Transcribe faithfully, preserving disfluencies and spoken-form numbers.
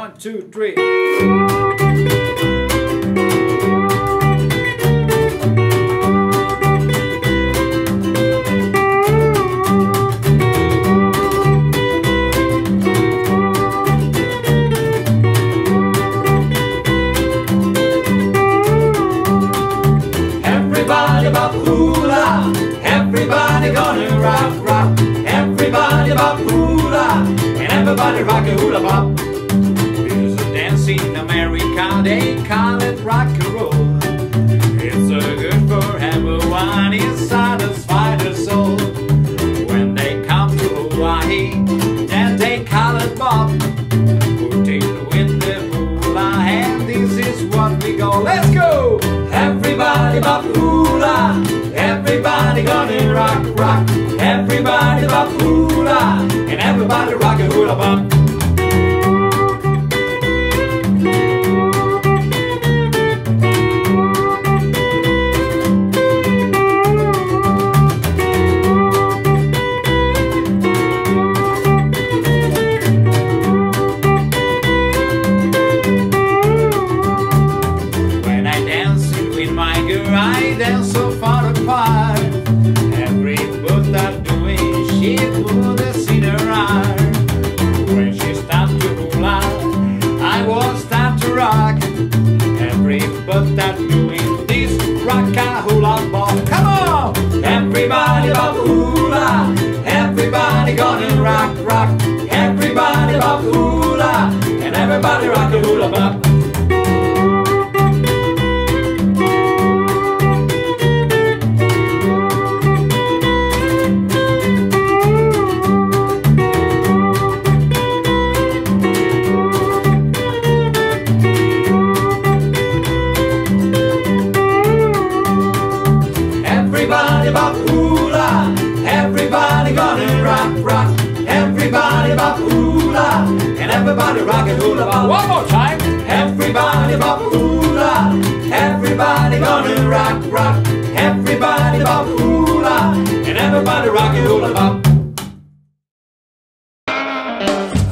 One, two, three. Everybody bop hula, everybody gonna rock, rock. Everybody bop hula, and everybody rock a hula bop. It's a dance in America, they call it rock and roll. It's so good for everyone, it satisfies the soul. When they come to Hawaii, then they call it bop. Putting with the hula, and this is what we go. Let's go! Everybody bop hula, everybody gonna rock, rock. Everybody bop hula, and everybody rock a hula bop. I dance so far apart. Every foot that doing, she put us in her eye. When she started to hula, I was start to rock. Every foot that doing this rock a hula bop. Come on! Everybody bop hula, everybody gonna rock, rock. Everybody bop hula, and everybody rock a hula bop. Everybody bop hula, everybody gonna rock, rock. Everybody bop hula, and everybody rock a hula bop. One more time. Everybody bop hula, everybody gonna rock, rock. Everybody bop hula, and everybody rock a hula bop.